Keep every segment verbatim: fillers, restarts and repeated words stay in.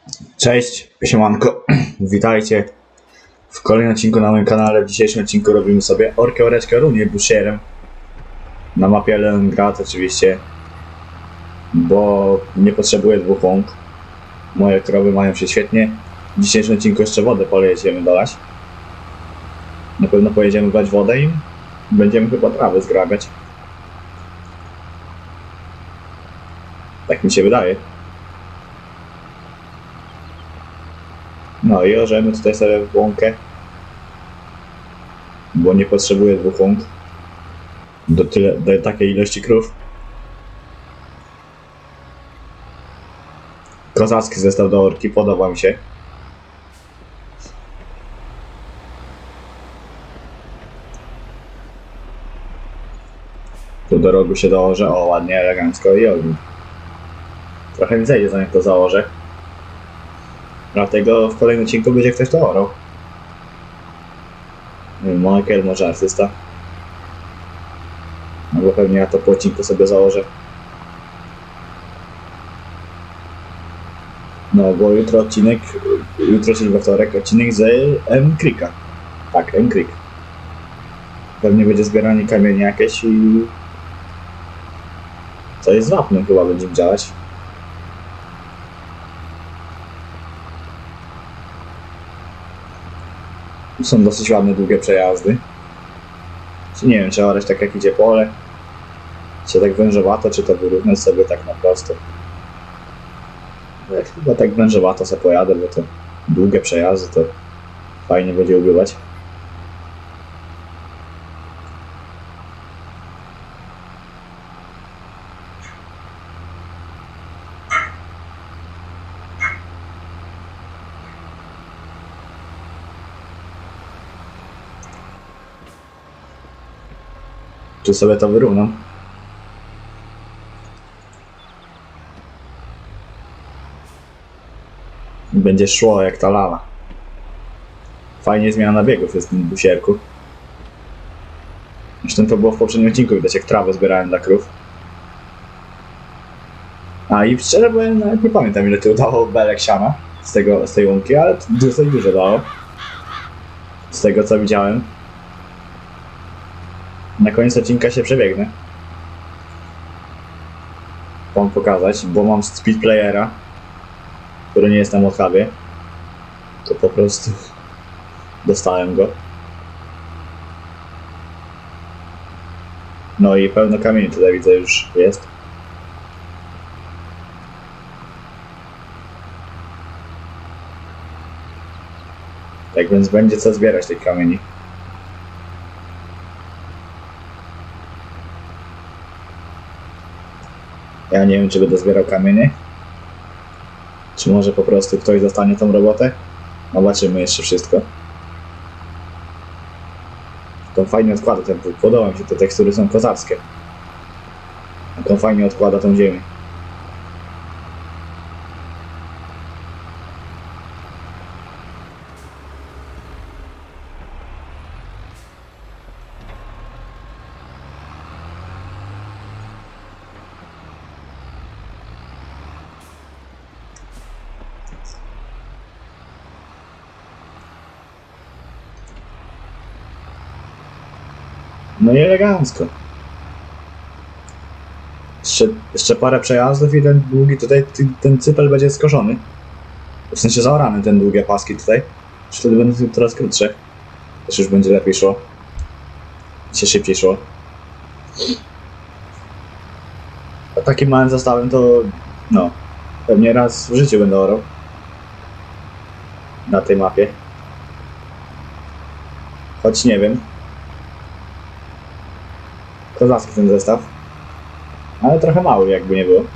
Cześć, siemanko, witajcie w kolejnym odcinku na moim kanale. W dzisiejszym odcinku robimy sobie orkę, oreczkę, runię busierem na mapie Leningrad oczywiście, bo nie potrzebuję dwóch łąk. Moje krowy mają się świetnie. W dzisiejszym odcinku jeszcze wodę pojedziemy dolać. Na pewno pojedziemy brać wodę i będziemy chyba trawę zgrabiać. Tak mi się wydaje. No i orzemy tutaj sobie łąkę, bo nie potrzebuję dwóch łąk do, tyle, do takiej ilości krów. Kozacki zestaw do orki, podoba mi się. Tu do rogu się dołożę, o ładnie, elegancko i ogniu. Trochę mi zejdzie, zanim to założę. Dlatego w kolejnym odcinku będzie ktoś to orał. Michael, może artysta. No bo pewnie ja to po odcinku sobie założę. No bo jutro odcinek, jutro czyli we wtorek, odcinek z M-Creeka. Tak, M-Creek. Pewnie będzie zbieranie kamieni jakieś i... Co jest z wapnem chyba będziemy działać. Są dosyć ładne, długie przejazdy. Nie wiem, czy orać tak jak idzie pole, czy tak wężowato, czy to wyrównać sobie tak na prosto. Jak chyba tak wężowato sobie pojadę, bo to długie przejazdy to fajnie będzie ubywać. Czy sobie to wyrównam? Będzie szło jak ta lala. Fajnie zmiana biegów jest w tym busierku. Zresztą to było w poprzednim odcinku, widać jak trawę zbierałem dla krów. A i szczerze powiem, nawet nie pamiętam ile to dało belek siana z, tego, z tej łąki, ale to dosyć dużo dało. Z tego co widziałem. Na koniec odcinka się przebiegnę. Wam pokazać, bo mam speed playera, który nie jest na modhubie. To po prostu dostałem go. No i pełno kamieni tutaj widzę już jest. Tak więc będzie co zbierać tych kamieni. Ja nie wiem, czy będę zbierał kamienie, czy może po prostu ktoś dostanie tą robotę. Zobaczymy jeszcze wszystko. To fajnie odkłada ten pług. Podoba mi się, te tekstury są kozackie. To fajnie odkłada tą ziemię. No i elegancko. Jeszcze, jeszcze parę przejazdów i ten długi tutaj, ten cypel będzie skoszony. W sensie zaorany ten długie paski tutaj. Wtedy będą coraz krótsze. Też już będzie lepiej szło. Się szybciej szło. A takim małym zestawem to no, pewnie raz w życiu będę orał. Na tej mapie. Choć nie wiem. Kozacki ten zestaw, ale trochę mały jakby nie było.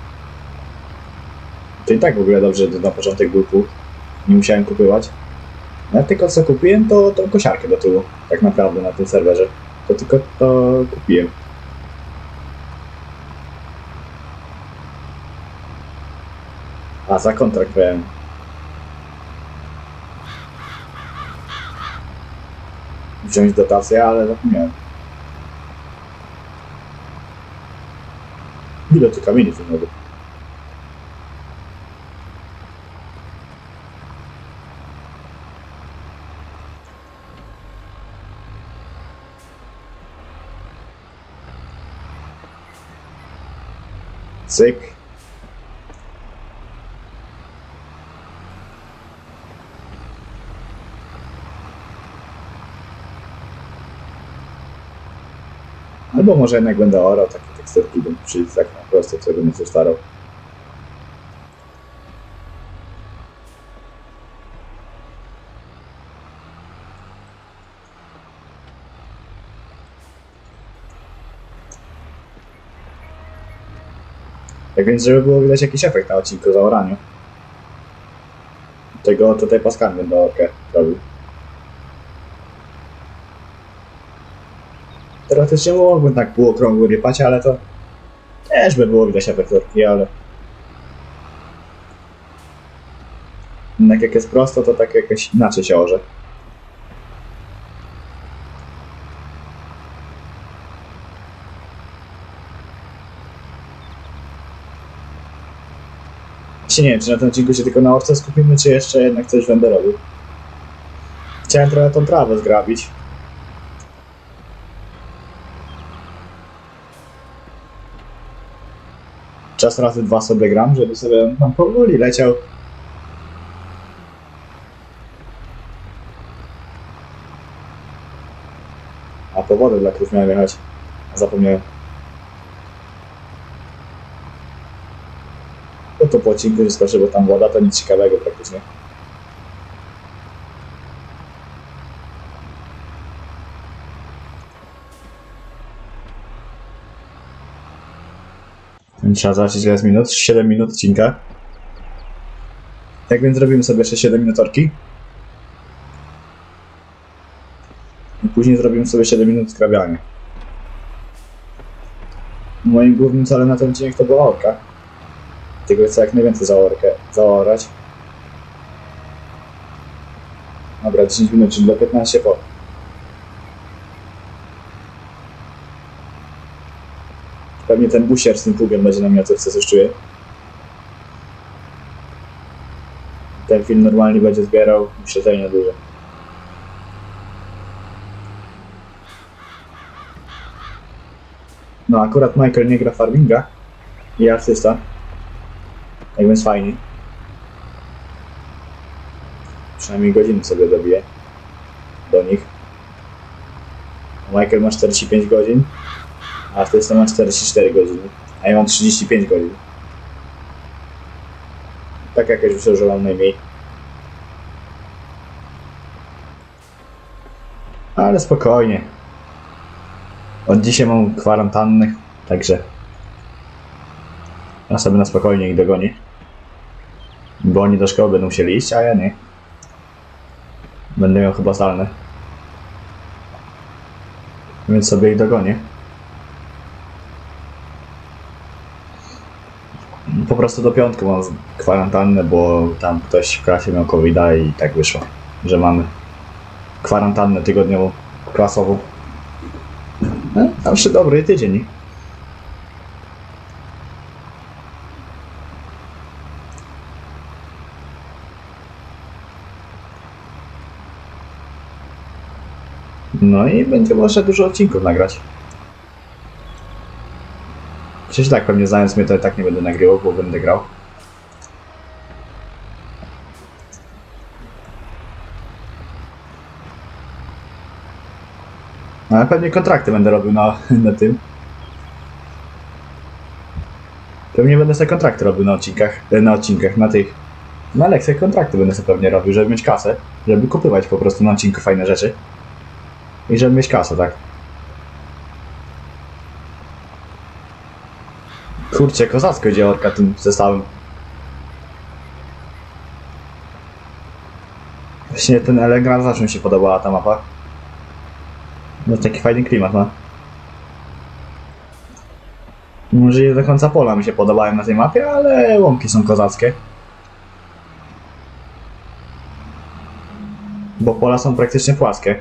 To i tak w ogóle dobrze, że na początek był pług, nie musiałem kupować. No tylko co kupiłem to tą kosiarkę do tyłu, tak naprawdę na tym serwerze. To tylko to kupiłem. A za kontrakt miałem. Wziąć dotację, ale zapomniałem. Ile tu kamieni wynowy? Cyk. Albo może jednak będę orał takie teksturki, bym przyjść tak na prosto, co bym się starał. Tak więc, żeby było widać jakiś efekt na odcinku za oraniu. Tego tutaj paskami będę orkę robił. Teoretycznie mógłbym tak półokrągły rypać, ale to też by było widać efekt orki, ale... Jednak jak jest prosto, to tak jakoś inaczej się orze. Nie wiem, czy na tym odcinku się tylko na orce skupimy, czy jeszcze jednak coś będę robił. Chciałem trochę tą trawę zgrabić. Czas razy dwa sobie gram, żeby sobie tam powoli leciał. A po wodę dla krów miałem jechać. Zapomniałem. No to po odcinku wyskoczy, bo tam woda to nic ciekawego praktycznie. Trzeba zobaczyć ile jest minut. siedem minut odcinka. Tak więc zrobimy sobie jeszcze siedem minut orki. I później zrobimy sobie siedem minut skrabiania. Moim głównym celem na ten odcinek to była orka. Tylko chcę jak najwięcej za orkę zaorać. Dobra, dziesięć minut, czyli do piętnaście po. Pewnie ten busier z tym pługiem będzie na mnie co coś czuje. Ten film normalnie będzie zbierał śledzenie duże. No akurat Michael nie gra farminga i artysta. Tak więc fajnie. Przynajmniej godziny sobie dobiję do nich. Michael ma czterdzieści pięć godzin, a artysta ma czterdzieści cztery godziny, a ja mam trzydzieści pięć godzin. Tak jakoś myślę, że mam najmniej. Ale spokojnie. Od dzisiaj mam kwarantannę, także ja sobie na spokojnie ich dogonię. Bo oni do szkoły będą musieli iść, a ja nie. Będę miał chyba zdalne. Więc sobie ich dogonię. Po prostu do piątku mam kwarantannę, bo tam ktoś w klasie miał kowida i tak wyszło, że mamy kwarantannę tygodniową, klasową. No, tam jeszcze dobry tydzień. No i będzie można dużo odcinków nagrać. Przecież tak, pewnie znając mnie to i tak nie będę nagrywał, bo będę grał. Ale pewnie kontrakty będę robił na, na tym. Pewnie będę sobie kontrakty robił na odcinkach, na odcinkach, na tych... Na lekcjach kontrakty będę sobie pewnie robił, żeby mieć kasę, żeby kupywać po prostu na odcinku fajne rzeczy. I żeby mieć kasę, tak. Kurczę, kozacko idzie orka tym zestawem. Właśnie ten Elegran zawsze mi się podobała ta mapa. No taki fajny klimat ma. Może nie do końca pola mi się podobają na tej mapie, ale łąki są kozackie. Bo pola są praktycznie płaskie.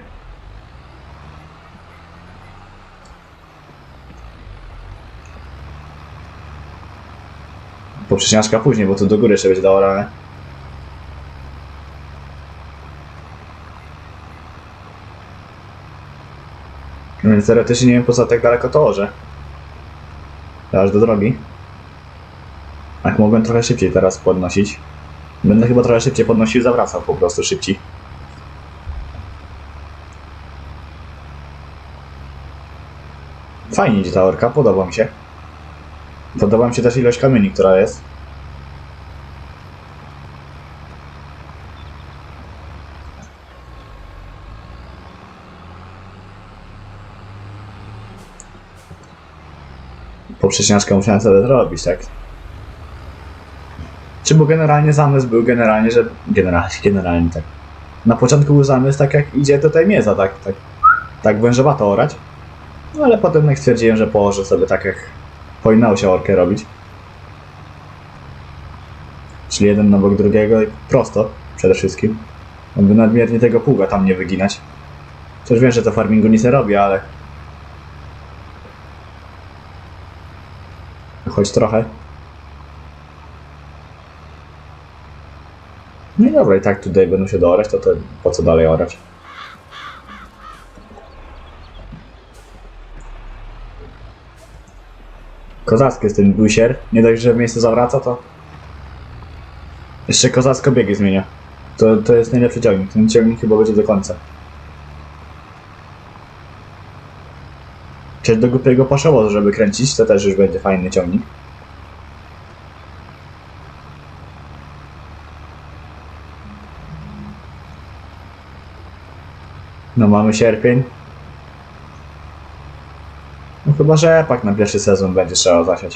Poprzeczniaczka później, bo tu do góry jeszcze będzie daorane. Więc teoretycznie nie wiem po co tak daleko to orze. Aż do drogi. Jak mogłem trochę szybciej teraz podnosić. Będę chyba trochę szybciej podnosił, zawracał po prostu szybciej. Fajnie idzie ta orka, podoba mi się. Podoba mi się też ilość kamieni, która jest. Poprzeczniaczkę musiałem sobie zrobić, tak? Czy bo generalnie zamysł był generalnie, że... Generalnie, generalnie tak. Na początku był zamysł tak jak idzie tutaj mieza, tak? Tak, tak wężowato orać. No ale potem jak stwierdziłem, że położę sobie tak jak powinnało się orkę robić. Czyli jeden na bok drugiego i prosto przede wszystkim. Aby nadmiernie tego pługa tam nie wyginać. Też wiem, że to w farmingu nic nie robi, ale... Choć trochę. No i dobra, i tak tutaj będą się doorać, to, to po co dalej orać? Kozacki jest ten busier. Nie dość, że w miejsce zawraca, to... Jeszcze kozacko biegi zmienia. To, to jest najlepszy ciągnik. Ten ciągnik chyba będzie do końca. Czy do głupiego paszowo, żeby kręcić, to też już będzie fajny ciągnik. No mamy sierpień. No chyba rzepak na pierwszy sezon będzie trzeba zasiać.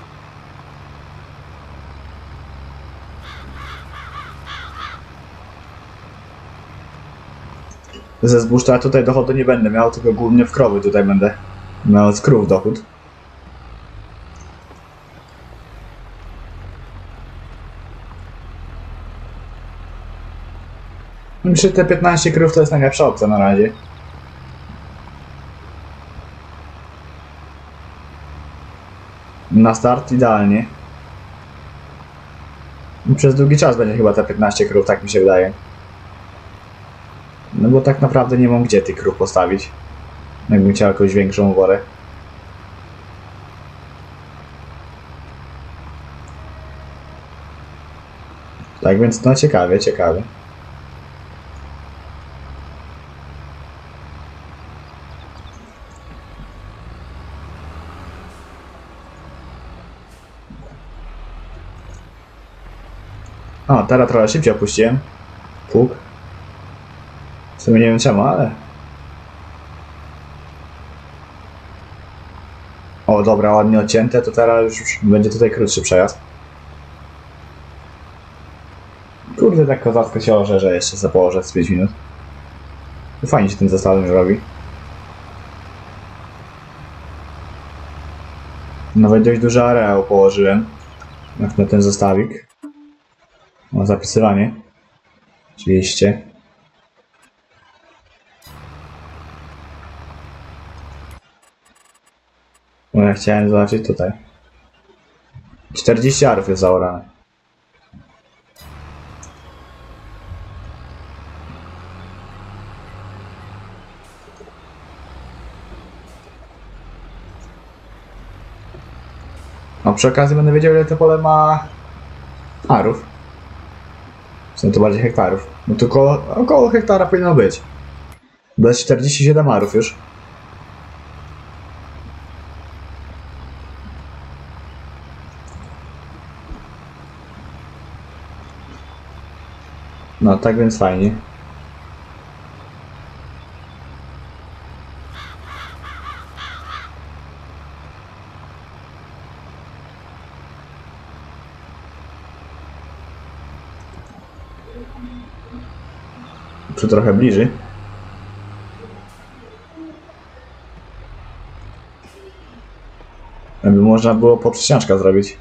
Ze zbóż to ja tutaj dochodu nie będę miał, tylko głównie w krowy tutaj będę miał z krów dochód. Myślę, że te piętnaście krów to jest najlepsza opcja na razie. Na start idealnie. I przez długi czas będzie chyba te piętnaście krów, tak mi się wydaje. No bo tak naprawdę nie mam gdzie tych krów postawić. Jakbym chciał jakąś większą worę. Tak więc no ciekawie, ciekawie. O, teraz trochę szybciej opuściłem pług. W sumie nie wiem czemu, ale... O, dobra, ładnie odcięte, to teraz już, już będzie tutaj krótszy przejazd. Kurde, tak kozacko się orze, że jeszcze za położę z pięć minut. Fajnie się tym zestawem już robi. Nawet dość duży areał położyłem. Jak na ten zestawik. O, zapisywanie. Oczywiście. No ja chciałem zobaczyć tutaj. czterdzieści arów jest zaorane. No przy okazji będę wiedział, ile to pole ma arów. Są to bardziej hektarów. No to około, około hektara powinno być. Bo jest czterdzieści siedem arów już. No tak więc fajnie. Tu trochę bliżej. Jakby można było poprzeczniaczka zrobić.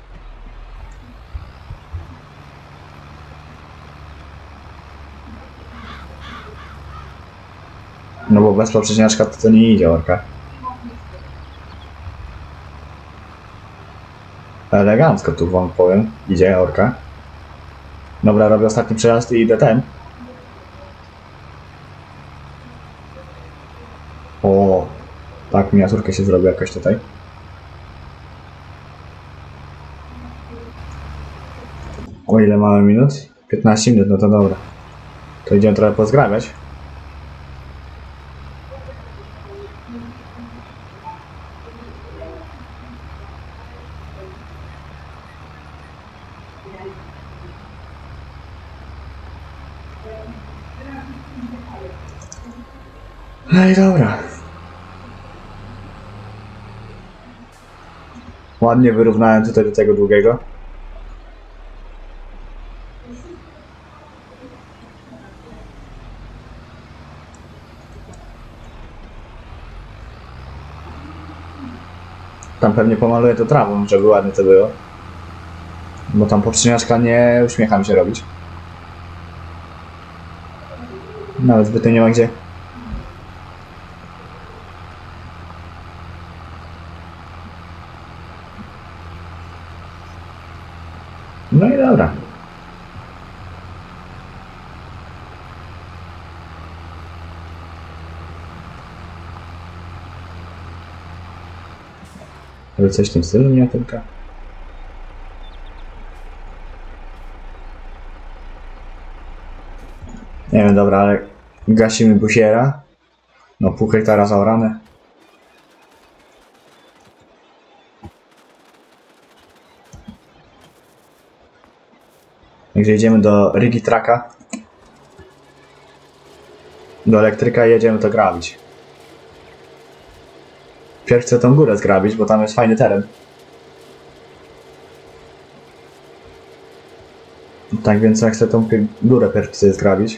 No bo bez poprzeczniaczka to, to nie idzie orka. Elegancko tu wam powiem. Idzie orka. Dobra, robię ostatni przejazd i idę ten. O, tak, miniaturkę się zrobi jakoś tutaj. O ile mamy minut? piętnaście minut, no to dobra. To idziemy trochę pozgrabiać. No i dobra. Ładnie wyrównałem tutaj do tego długiego. Tam pewnie pomaluję to trawą, żeby ładnie to było. Bo tam poprzedniaczka nie uśmiecha mi się robić. Nawet zbytnio nie ma gdzie. No i dobra. Ale coś w tym stylu miniaturka. Nie wiem, dobra, ale gasimy busiera. No pół hektara zaorane. Także idziemy do Rigi Traka. Do elektryka i jedziemy to grabić. Pierw chcę tą górę zgrabić, bo tam jest fajny teren. Tak więc ja chcę tą górę pierw sobie zgrabić.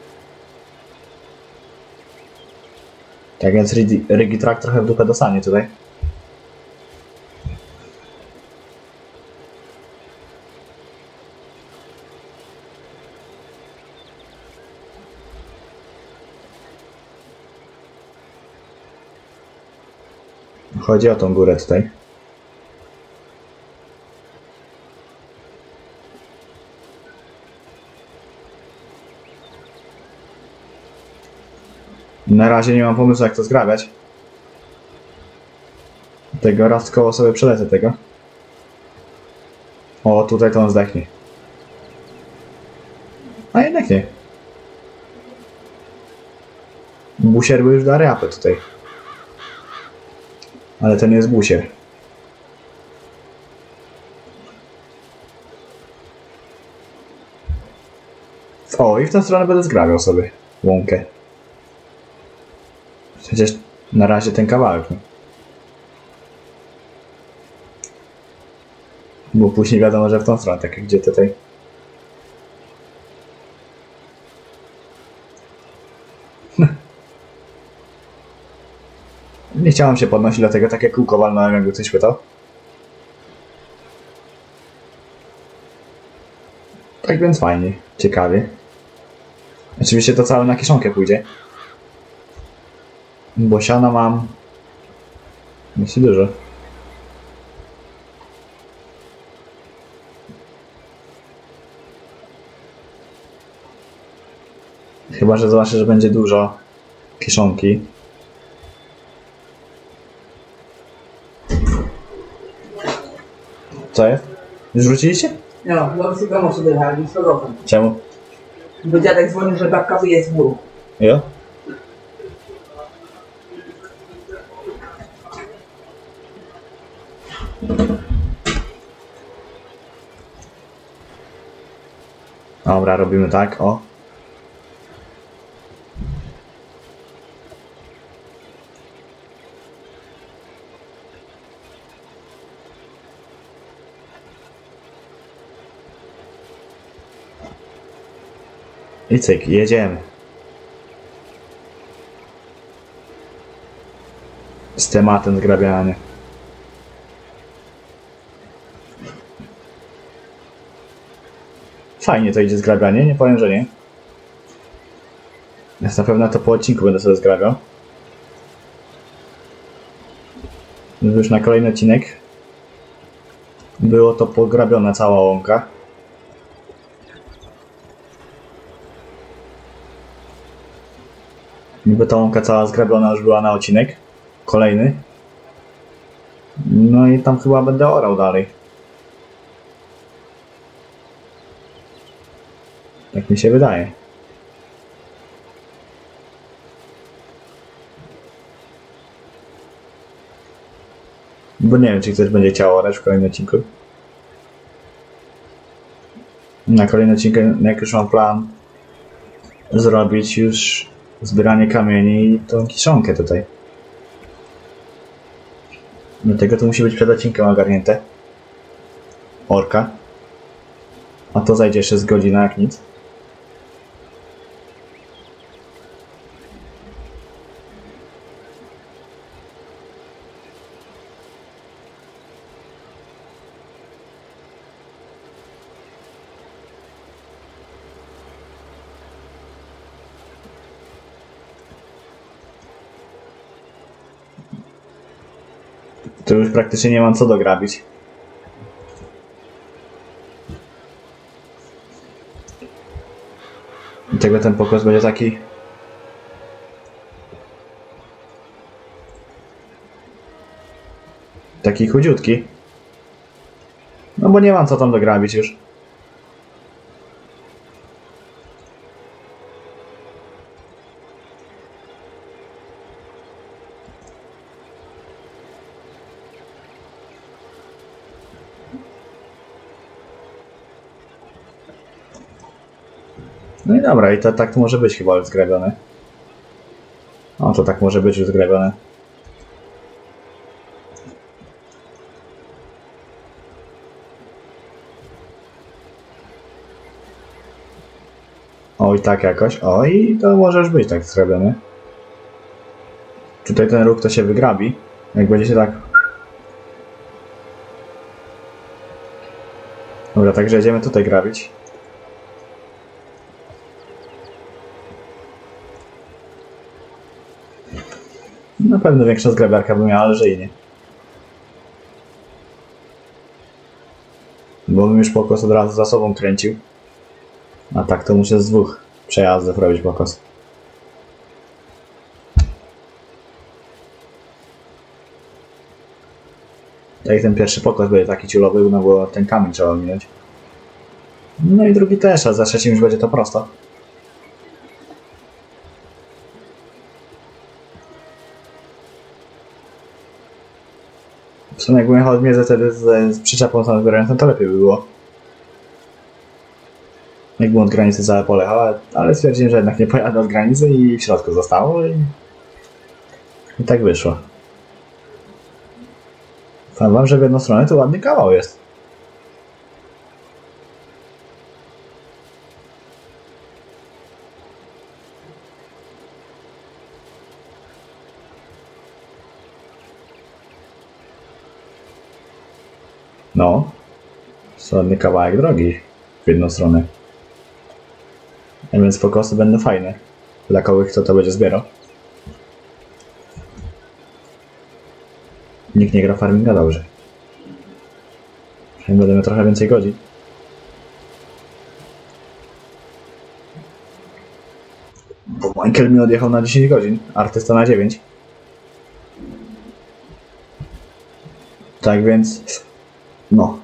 Tak więc Rigi, Rigi Track trochę w dupę dostanie tutaj. Chodzi o tą górę tutaj. Na razie nie mam pomysłu, jak to zgrabiać. Tego raz koło sobie przelecę tego. O, tutaj to on zdechnie. A jednak nie. Busier był już da reapę tutaj. Ale to nie jest busier. O, i w tę stronę będę zgrabiał sobie łąkę. Przecież na razie ten kawałek. No. Bo później wiadomo, że w tą stronę, tak jak gdzie tutaj. Nie chciałem się podnosić, dlatego takie kółko walnąłem, jakby ktoś pytał. Tak więc fajnie, ciekawie. Oczywiście to całe na kieszonkę pójdzie. Bo siana mam... dosyć dużo. Chyba że zobaczę, że będzie dużo kieszonki. Co jest? Już wróciliście? No, no z domu sobie jechali, z powrotem. Czemu? Bo dziadek dzwonił, że babka wyje z góry. Jo? Dobra, robimy tak, o. I cyk, jedziemy. Z tematem zgrabiania. Fajnie to idzie zgrabianie, nie powiem, że nie. Jest na pewno to po odcinku będę sobie zgrabiał. Już na kolejny odcinek było to pograbiona cała łąka. Niby ta łąka cała zgrabiona już była na odcinek kolejny. No i tam chyba będę orał dalej. Tak mi się wydaje. Bo nie wiem, czy ktoś będzie chciał orać w kolejnym odcinku. Na kolejny odcinek, jak już mam plan zrobić już zbieranie kamieni i tą kiszonkę tutaj. Dlatego to musi być przed odcinkiem ogarnięte. Orka. A to zajdzie jeszcze z godzina jak nic. To już praktycznie nie mam co dograbić. Dlatego ten pokos będzie taki... Taki chudziutki. No bo nie mam co tam dograbić już. No i dobra, i to tak to może być chyba już zgrabione. O, to tak może być już zgrabione. Oj, tak jakoś. Oj, to może już być tak zrobione. Tutaj ten róg to się wygrabi. Jak będzie się tak... Dobra, także jedziemy tutaj grabić. Na pewno większa zgrabiarka by miała, ale że i nie. Bo bym już pokos od razu za sobą kręcił. A tak to muszę z dwóch przejazdów robić pokos. Jak ten pierwszy pokos będzie taki ciulowy, no bo ten kamień trzeba minąć. No i drugi też, a za trzecim już będzie to prosto. W sumie jakbym jechał od Miedzy wtedy z, z przyczepą tam zbierającą, to lepiej by było. Jakbym od granicy całe polechał, ale, ale stwierdziłem, że jednak nie pojadę od granicy i w środku zostało i, i tak wyszło. Powiem wam, że w jedną stronę to ładny kawał jest. No, ładny kawałek drogi w jedną stronę. A więc pokosy będą fajne. Dla kogoś, kto to będzie zbierał. Nikt nie gra farminga dobrze. Będę miał trochę więcej godzin. Bo Michael mi odjechał na dziesięć godzin, artysta na dziewięć. Tak więc... No.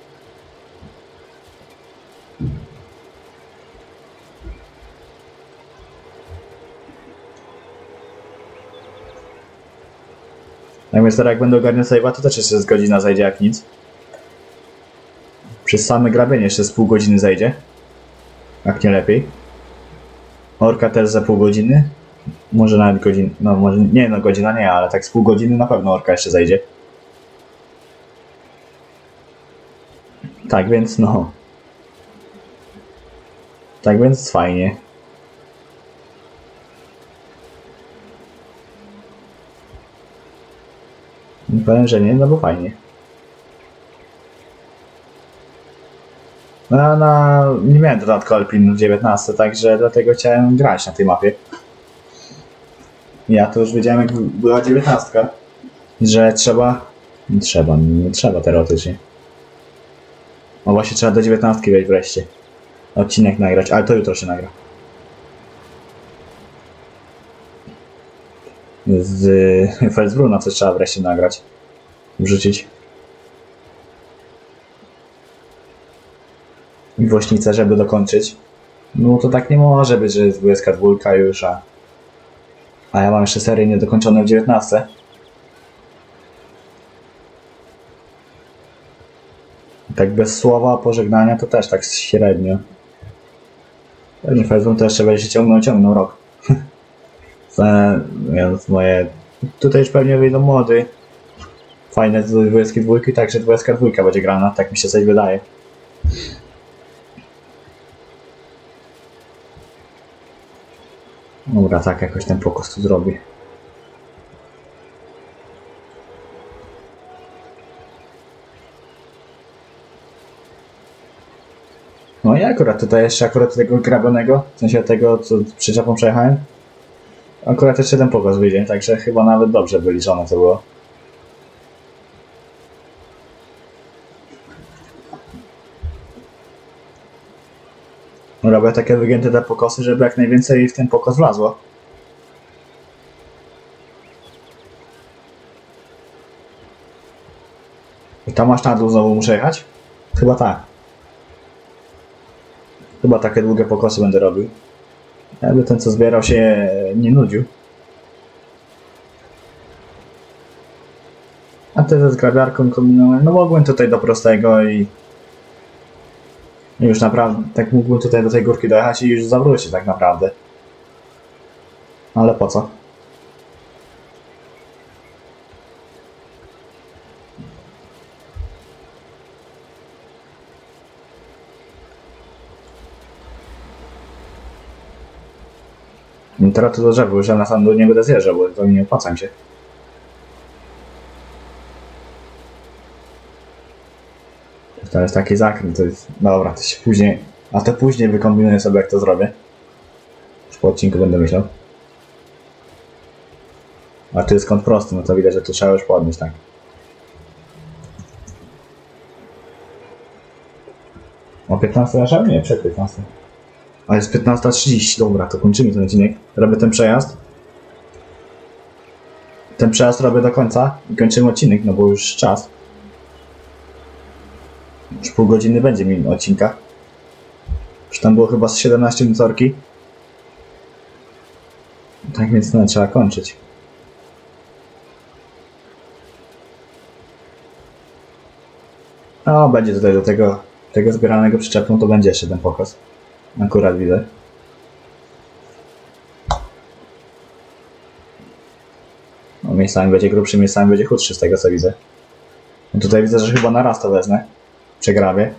Tak więc teraz jak będę ogarniał save'a, to też jeszcze z godzina zajdzie jak nic. Przez same grabienie jeszcze z pół godziny zajdzie. Jak nie lepiej. Orka też za pół godziny. Może nawet godzin... No może... Nie no, godzina nie, ale tak z pół godziny na pewno orka jeszcze zajdzie. Tak więc no. Tak więc fajnie. Nie powiem, że nie, no bo fajnie. No, no, nie miałem dodatku Alpin dziewiętnaście, także dlatego chciałem grać na tej mapie. Ja to już wiedziałem, jak była dziewiętnastka, że trzeba... Nie trzeba, nie trzeba teoretycznie. O właśnie, trzeba do dziewiętnastki wejść wreszcie. Odcinek nagrać, ale to jutro się nagra. Z Felsbruna coś trzeba wreszcie nagrać. Wrzucić. I Wośnicę, żeby dokończyć. No to tak nie może być, że jest dwudziestka dwa już, a... A ja mam jeszcze serię niedokończoną w dziewiętnaście. Tak bez słowa pożegnania to też tak średnio. Pewnie Fezbun to jeszcze będzie się ciągnął, ciągnął rok. Więc moje... Tutaj już pewnie wyjdą młody. Fajne do dwudziestki dwa, także dwudziestka dwa będzie grana, tak mi się coś wydaje. Dobra, tak jakoś ten pokos tu zrobi. No i akurat tutaj jeszcze akurat tego grabionego, w sensie tego, co przyczepą przejechałem, akurat jeszcze ten pokos wyjdzie, także chyba nawet dobrze wyliczone to było. Robię takie wygięte te pokosy, żeby jak najwięcej w ten pokos wlazło. I tam aż na dół znowu muszę jechać? Chyba tak. Chyba takie długie pokosy będę robił. Jakby ten co zbierał się nie nudził. A te ze zgrabiarką kombinowałem. No mogłem tutaj do prostego i... Już naprawdę, tak mógłbym tutaj do tej górki dojechać i już zawrócić tak naprawdę. Ale po co? I teraz to do drzewa, już ja na sam do nie będę zjeżdżał, bo to nie opłaca mi się. To jest taki zakręt, to jest... Dobra, to się później... A to później wykombinuję sobie jak to zrobię. Już po odcinku będę myślał. A tu jest kąt prosty, no to widać, że tu trzeba już podnieść, tak. O piętnastej naszą? Nie, przed piętnastą. A jest piętnasta trzydzieści, dobra, to kończymy ten odcinek. Robię ten przejazd. Ten przejazd robię do końca i kończymy odcinek, no bo już czas. Już pół godziny będzie mi odcinka. Już tam było chyba z siedemnaście minut orki. Tak więc no, trzeba kończyć. O, będzie tutaj do tego, tego zbieranego przyczepą, to będzie jeszcze ten pokos. Akurat widzę. No, miejscami będzie grubszy, miejscami będzie chudszy z tego co widzę. No, tutaj widzę, że chyba na raz to wezmę. Przegrabię.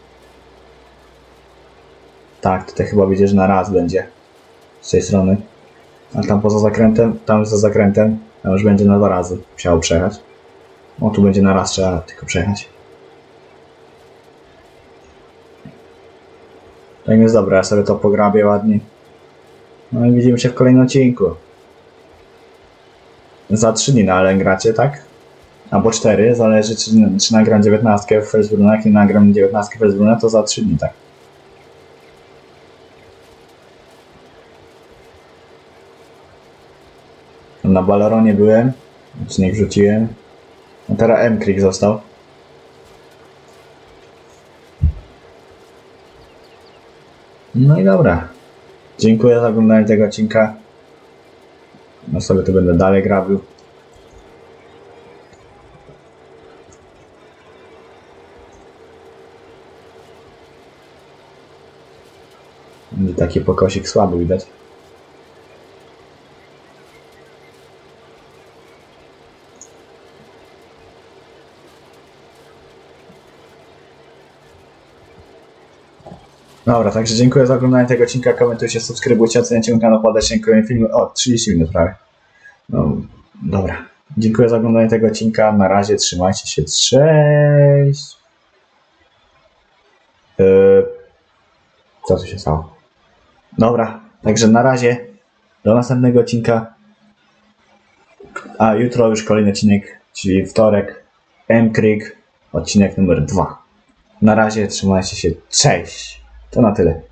Tak, tutaj chyba widzisz, że na raz będzie. Z tej strony. A tam poza zakrętem, tam za zakrętem, tam już będzie na dwa razy musiało przejechać. O, tu będzie na raz trzeba tylko przejechać. Tak jest dobra, ja sobie to pograbię ładnie. No i widzimy się w kolejnym odcinku. Za trzy dni na Allen gracie, tak? Albo cztery, zależy czy, czy nagram dziewiętnastkę w Felsbrunna, jak nie nagram dziewiętnastkę w Felsbrunna, to za trzy dni, tak. Na Baleronie byłem, odcinek wrzuciłem. A teraz M-Creek został. No i dobra. Dziękuję za oglądanie tego odcinka. No sobie to będę dalej grabił. Będzie taki pokosik słaby widać. Dobra, także dziękuję za oglądanie tego odcinka, komentujcie, subskrybujcie, oceniajcie mój kanał, podajcie kolejne filmy. O, trzydzieści minut prawie. No, dobra. Dziękuję za oglądanie tego odcinka, na razie, trzymajcie się, cześć! Yy, co tu się stało? Dobra, także na razie, do następnego odcinka. A jutro już kolejny odcinek, czyli wtorek, M-Creek, odcinek numer dwa. Na razie, trzymajcie się, cześć! To na tyle.